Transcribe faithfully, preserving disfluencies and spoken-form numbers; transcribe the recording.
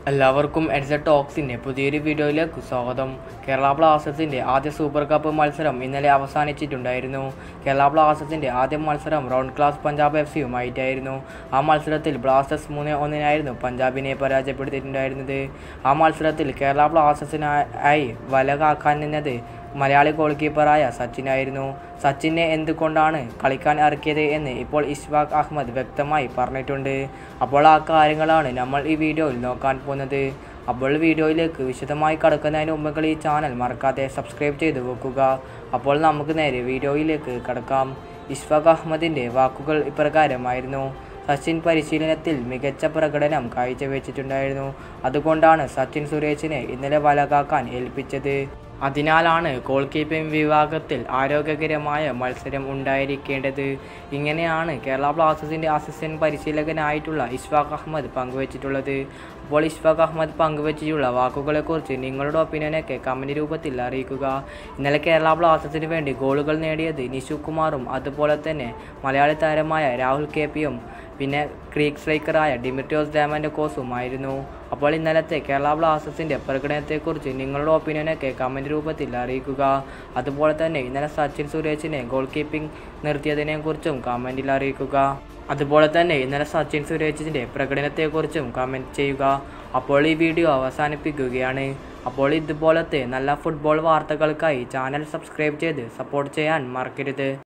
എല്ലാവർക്കും എഡ്സ ടോക്സിൻ്റെ പുതിയൊരു വീഡിയോയിലേക്ക് സ്വാഗതം. കേരള ബ്ലാസ്റ്റേഴ്സിൻ്റെ ആദ്യ സൂപ്പർ കപ്പ് മത്സരം ഇന്നലെ അവസാനിച്ചിട്ടുണ്ടായിരുന്നു. കേരള ബ്ലാസ്റ്റേഴ്സിൻ്റെ ആദ്യ മത്സരം റൗണ്ട് ക്ലാസ് പഞ്ചാബ് എഫ് സിയുമായിട്ടായിരുന്നു. ആ മത്സരത്തിൽ ബ്ലാസ്റ്റേഴ്സ് മൂന്ന് ഒന്നിനായിരുന്നു പഞ്ചാബിനെ പരാജയപ്പെടുത്തിയിട്ടുണ്ടായിരുന്നത്. ആ മത്സരത്തിൽ കേരള ബ്ലാസ്റ്റേഴ്സിനായി വല കാക്കാൻ നിന്നത് മലയാളി ഗോൾ കീപ്പറായ സച്ചിനായിരുന്നു. സച്ചിനെ എന്തുകൊണ്ടാണ് കളിക്കാൻ ഇറക്കിയത് എന്ന് ഇപ്പോൾ ഇഷ്ഫാഖ് അഹമ്മദ് വ്യക്തമായി പറഞ്ഞിട്ടുണ്ട്. അപ്പോൾ ആ കാര്യങ്ങളാണ് നമ്മൾ ഈ വീഡിയോയിൽ നോക്കാൻ പോകുന്നത്. അപ്പോൾ വീഡിയോയിലേക്ക് വിശദമായി കടക്കുന്നതിന് മുമ്പ് ഈ ചാനൽ മറക്കാതെ സബ്സ്ക്രൈബ് ചെയ്ത് വെക്കുക. അപ്പോൾ നമുക്ക് നേരെ വീഡിയോയിലേക്ക് കടക്കാം. ഇഷ്ഫാഖ് അഹമ്മദിൻ്റെ വാക്കുകൾ ഇപ്രകാരമായിരുന്നു: സച്ചിൻ പരിശീലനത്തിൽ മികച്ച പ്രകടനം കാഴ്ചവെച്ചിട്ടുണ്ടായിരുന്നു. അതുകൊണ്ടാണ് സച്ചിൻ സുരേഷിനെ ഇന്നലെ വലകാക്കാൻ ഏൽപ്പിച്ചത്. അതിനാലാണ് ഗോൾ കീപ്പിംഗ് വിഭാഗത്തിൽ ആരോഗ്യകരമായ മത്സരം ഉണ്ടായിരിക്കേണ്ടത്. ഇങ്ങനെയാണ് കേരള ബ്ലാസ്റ്റേഴ്സിൻ്റെ അസിസ്റ്റന്റ് പരിശീലകനായിട്ടുള്ള ഇഷ്ഫാഖ് അഹമ്മദ് പങ്കുവച്ചിട്ടുള്ളത്. അപ്പോൾ ഇഷ്ഫാഖ് അഹമ്മദ് പങ്കുവച്ചിട്ടുള്ള വാക്കുകളെക്കുറിച്ച് നിങ്ങളുടെ ഒപ്പീനിയനൊക്കെ കമൻറ്റ് രൂപത്തിൽ അറിയിക്കുക. ഇന്നലെ കേരള ബ്ലാസ്റ്റേഴ്സിന് വേണ്ടി ഗോളുകൾ നേടിയത് നിഷു കുമാറും അതുപോലെ തന്നെ മലയാളി താരമായ രാഹുൽ കെ പിയും പിന്നെ ക്രീക്ക് സ്ട്രൈക്കറായ ഡിമിട്രിയോസ് ഡാമൻഡോക്കോസുമായിരുന്നു. അപ്പോൾ ഇന്നലത്തെ കേരള ബ്ലാസ്റ്റേഴ്സിൻ്റെ പ്രകടനത്തെക്കുറിച്ച് നിങ്ങളുടെ ഒപ്പീനിയനൊക്കെ കമൻറ്റ് രൂപത്തിൽ അറിയിക്കുക. അതുപോലെ തന്നെ ഇന്നലെ സച്ചിൻ സുരേഷിനെ ഗോൾ കീപ്പിംഗ് നിർത്തിയതിനെക്കുറിച്ചും കമൻറ്റിൽ അറിയിക്കുക. അതുപോലെ തന്നെ ഇന്നലെ സച്ചിൻ സുരേഷിൻ്റെ പ്രകടനത്തെക്കുറിച്ചും കമൻറ്റ് ചെയ്യുക. അപ്പോൾ ഈ വീഡിയോ അവസാനിപ്പിക്കുകയാണ്. അപ്പോൾ ഇതുപോലത്തെ നല്ല ഫുട്ബോൾ വാർത്തകൾക്കായി ചാനൽ സബ്സ്ക്രൈബ് ചെയ്ത് സപ്പോർട്ട് ചെയ്യാൻ മറക്കരുത്.